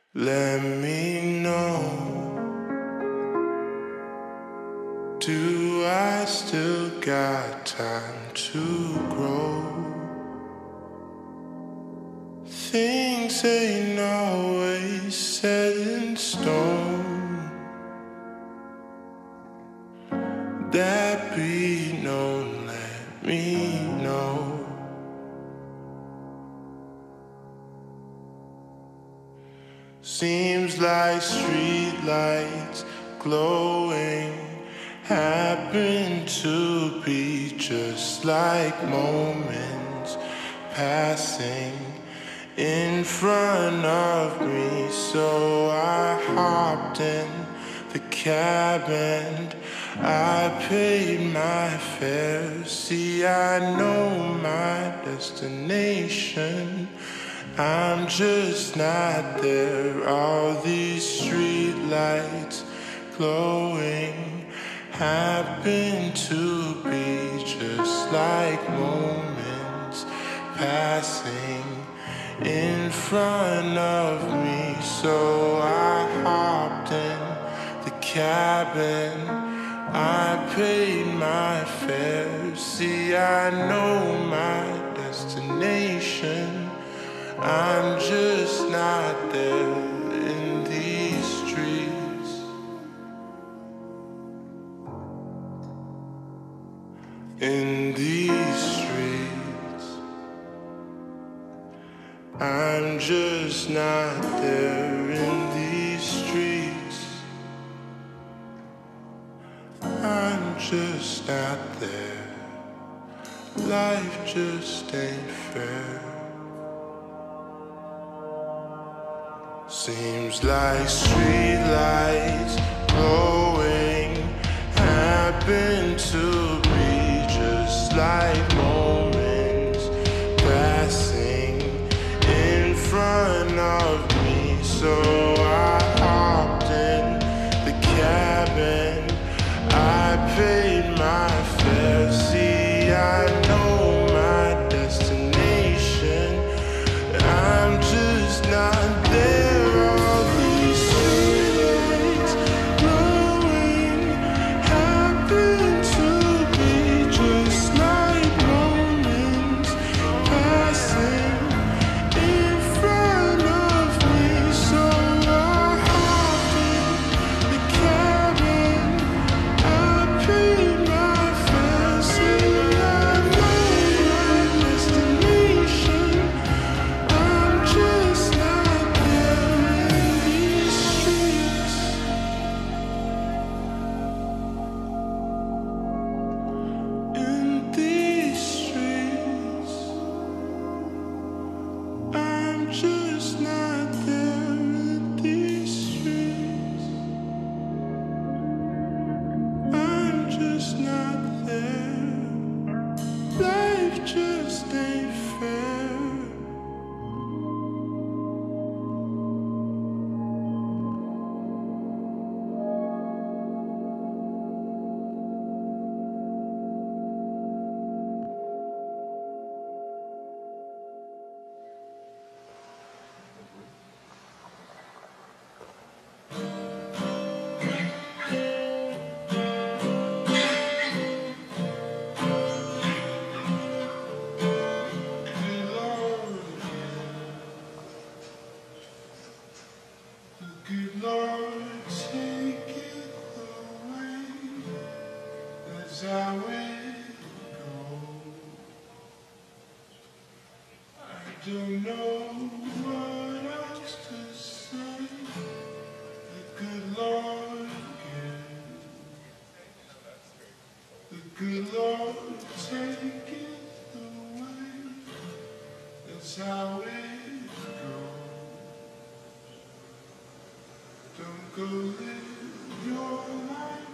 Let me know, do I still got time to grow? Things ain't always set in stone. That be known, let me know. Seems like street lights glowing happen to be just like moments passing in front of me. So I hopped in the cab and I paid my fare. See, I know my destination, I'm just not there. All these street lights glowing happen to be just like moments passing in front of me. So I hopped in the cabin, I paid my fare. See, I know my destination, I'm just not there in these streets. In these streets, I'm just not there in these streets. I'm just not there. Life just ain't fair. Seems like street lights glowing happen to be just like moments passing in front of me. So I hopped in the cabin, I paid my fare. See, I know my destination, I'm just not there. Good Lord, take it away. That's how it goes. I don't know what else to say. The good Lord gives. The good Lord, take it away. That's how it goes. Don't go live your life